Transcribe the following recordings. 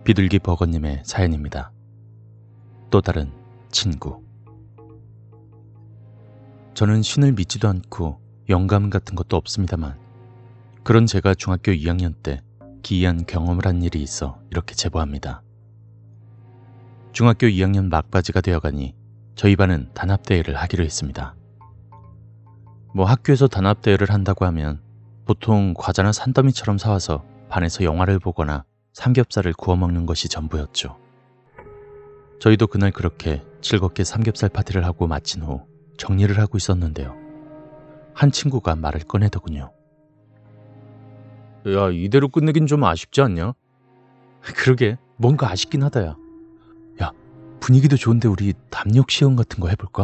비둘기 버거님의 사연입니다. 또 다른 친구. 저는 신을 믿지도 않고 영감 같은 것도 없습니다만 그런 제가 중학교 2학년 때 기이한 경험을 한 일이 있어 이렇게 제보합니다. 중학교 2학년 막바지가 되어가니 저희 반은 단합대회를 하기로 했습니다. 학교에서 단합대회를 한다고 하면 보통 과자나 산더미처럼 사와서 반에서 영화를 보거나 삼겹살을 구워 먹는 것이 전부였죠. 저희도 그날 그렇게 즐겁게 삼겹살 파티를 하고 마친 후 정리를 하고 있었는데요. 한 친구가 말을 꺼내더군요. 야, 이대로 끝내긴 좀 아쉽지 않냐? 그러게, 뭔가 아쉽긴 하다야. 야, 분위기도 좋은데 우리 담력 시험 같은 거 해볼까?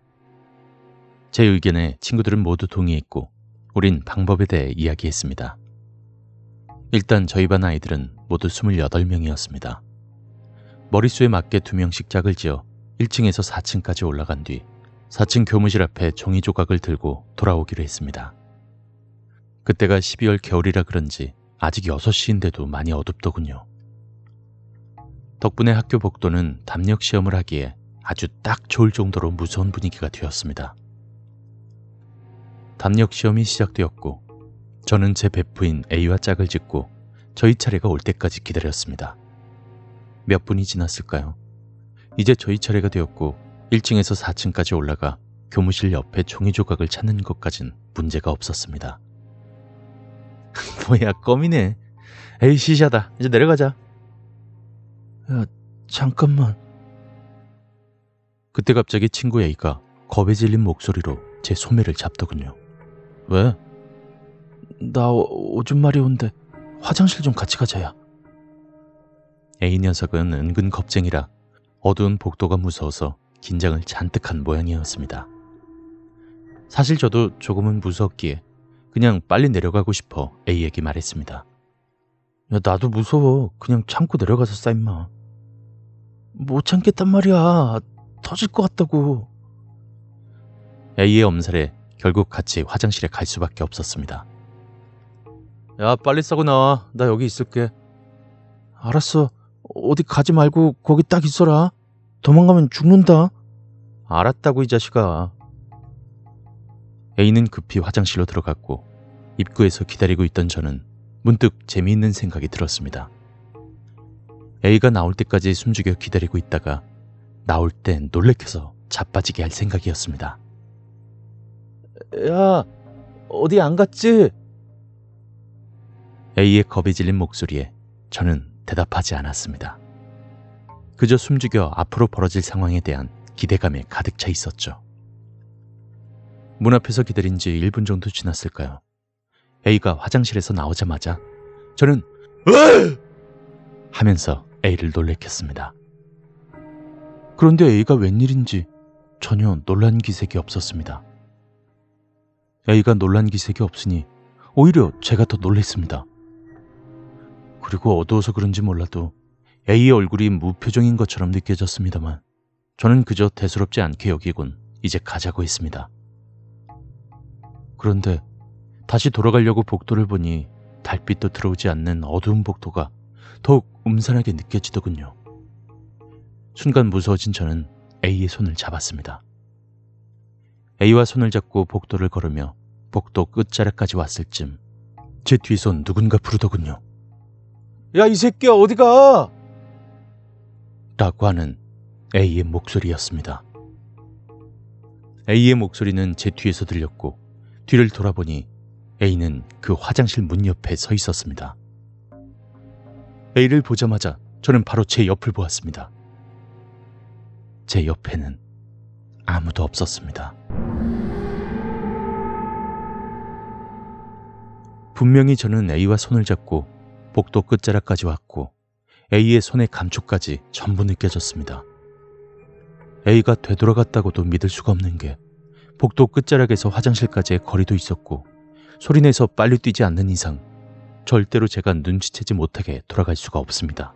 제 의견에 친구들은 모두 동의했고 우린 방법에 대해 이야기했습니다. 일단 저희 반 아이들은 모두 28명이었습니다. 머릿수에 맞게 2명씩 짝을 지어 1층에서 4층까지 올라간 뒤 4층 교무실 앞에 종이 조각을 들고 돌아오기로 했습니다. 그때가 12월 겨울이라 그런지 아직 6시인데도 많이 어둡더군요. 덕분에 학교 복도는 담력 시험을 하기에 아주 딱 좋을 정도로 무서운 분위기가 되었습니다. 담력 시험이 시작되었고 저는 제 베프인 A와 짝을 짓고 저희 차례가 올 때까지 기다렸습니다. 몇 분이 지났을까요? 이제 저희 차례가 되었고 1층에서 4층까지 올라가 교무실 옆에 종이 조각을 찾는 것까진 문제가 없었습니다. 뭐야, 껌이네. 에이, 시시하다. 이제 내려가자. 야, 잠깐만. 그때 갑자기 친구 A가 겁에 질린 목소리로 제 소매를 잡더군요. 왜? 나 오줌 마리 온데 화장실 좀 같이 가자야. A 녀석은 은근 겁쟁이라 어두운 복도가 무서워서 긴장을 잔뜩 한 모양이었습니다. 사실 저도 조금은 무서웠기에 그냥 빨리 내려가고 싶어 A에게 말했습니다. 야, 나도 무서워. 그냥 참고 내려가서 싸 임마. 못 참겠단 말이야. 터질 것 같다고. A의 엄살에 결국 같이 화장실에 갈 수밖에 없었습니다. 야, 빨리 싸고 나와. 나 여기 있을게. 알았어. 어디 가지 말고 거기 딱 있어라. 도망가면 죽는다. 알았다고, 이 자식아. A는 급히 화장실로 들어갔고 입구에서 기다리고 있던 저는 문득 재미있는 생각이 들었습니다. A가 나올 때까지 숨죽여 기다리고 있다가 나올 땐 놀래켜서 자빠지게 할 생각이었습니다. 야, 어디 안 갔지? A의 겁에 질린 목소리에 저는 대답하지 않았습니다. 그저 숨죽여 앞으로 벌어질 상황에 대한 기대감에 가득 차 있었죠. 문 앞에서 기다린 지 1분 정도 지났을까요? A가 화장실에서 나오자마자 저는 으아! 하면서 A를 놀래켰습니다. 그런데 A가 웬일인지 전혀 놀란 기색이 없었습니다. A가 놀란 기색이 없으니 오히려 제가 더 놀랬습니다. 그리고 어두워서 그런지 몰라도 A의 얼굴이 무표정인 것처럼 느껴졌습니다만 저는 그저 대수롭지 않게 여기곤 이제 가자고 했습니다. 그런데 다시 돌아가려고 복도를 보니 달빛도 들어오지 않는 어두운 복도가 더욱 음산하게 느껴지더군요. 순간 무서워진 저는 A의 손을 잡았습니다. A와 손을 잡고 복도를 걸으며 복도 끝자락까지 왔을 쯤 제 뒤에서 누군가 부르더군요. 야, 이 새끼야, 어디 가? 라고 하는 A의 목소리였습니다. A의 목소리는 제 뒤에서 들렸고 뒤를 돌아보니 A는 그 화장실 문 옆에 서 있었습니다. A를 보자마자 저는 바로 제 옆을 보았습니다. 제 옆에는 아무도 없었습니다. 분명히 저는 A와 손을 잡고 복도 끝자락까지 왔고 A의 손의 감촉까지 전부 느껴졌습니다. A가 되돌아갔다고도 믿을 수가 없는 게 복도 끝자락에서 화장실까지의 거리도 있었고 소리내서 빨리 뛰지 않는 이상 절대로 제가 눈치채지 못하게 돌아갈 수가 없습니다.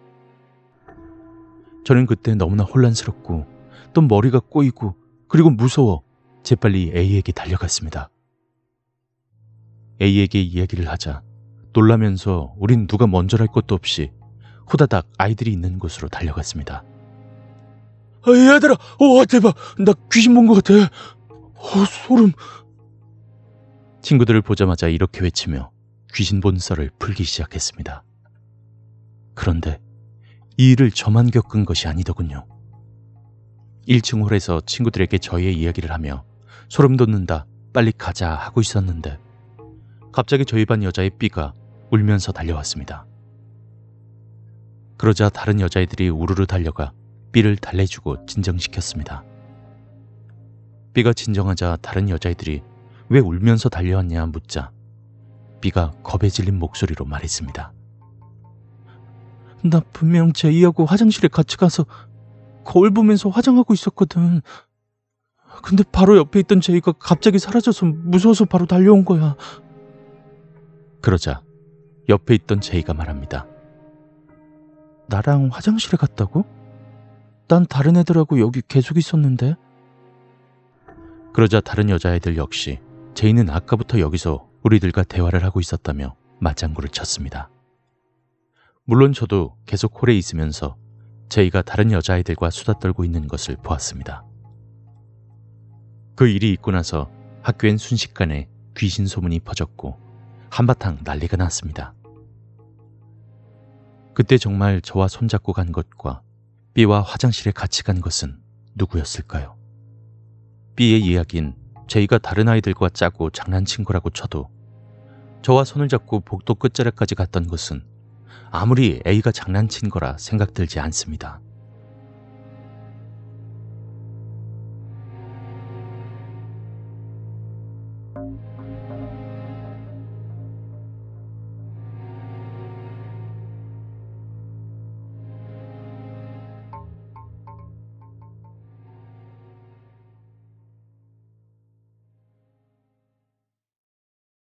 저는 그때 너무나 혼란스럽고 또 머리가 꼬이고 그리고 무서워 재빨리 A에게 달려갔습니다. A에게 이야기를 하자 놀라면서 우린 누가 먼저랄 것도 없이 후다닥 아이들이 있는 곳으로 달려갔습니다. 얘들아, 대박, 나 귀신 본 것 같아. 소름. 친구들을 보자마자 이렇게 외치며 귀신 본 썰을 풀기 시작했습니다. 그런데 이 일을 저만 겪은 것이 아니더군요. 1층 홀에서 친구들에게 저희의 이야기를 하며 소름 돋는다, 빨리 가자 하고 있었는데 갑자기 저희 반 여자의 B가 울면서 달려왔습니다. 그러자 다른 여자애들이 우르르 달려가 B를 달래주고 진정시켰습니다. B가 진정하자 다른 여자애들이 왜 울면서 달려왔냐 묻자 B가 겁에 질린 목소리로 말했습니다. 나 분명 제이하고 화장실에 같이 가서 거울 보면서 화장하고 있었거든. 근데 바로 옆에 있던 제이가 갑자기 사라져서 무서워서 바로 달려온 거야. 그러자 옆에 있던 제이가 말합니다. 나랑 화장실에 갔다고? 난 다른 애들하고 여기 계속 있었는데. 그러자 다른 여자애들 역시 제이는 아까부터 여기서 우리들과 대화를 하고 있었다며 맞장구를 쳤습니다. 물론 저도 계속 홀에 있으면서 제이가 다른 여자아이들과 수다 떨고 있는 것을 보았습니다. 그 일이 있고 나서 학교엔 순식간에 귀신 소문이 퍼졌고 한바탕 난리가 났습니다. 그때 정말 저와 손잡고 간 것과 B와 화장실에 같이 간 것은 누구였을까요? B의 이야기는 제이가 다른 아이들과 짜고 장난친 거라고 쳐도 저와 손을 잡고 복도 끝자락까지 갔던 것은 아무리 A가 장난친 거라 생각들지 않습니다.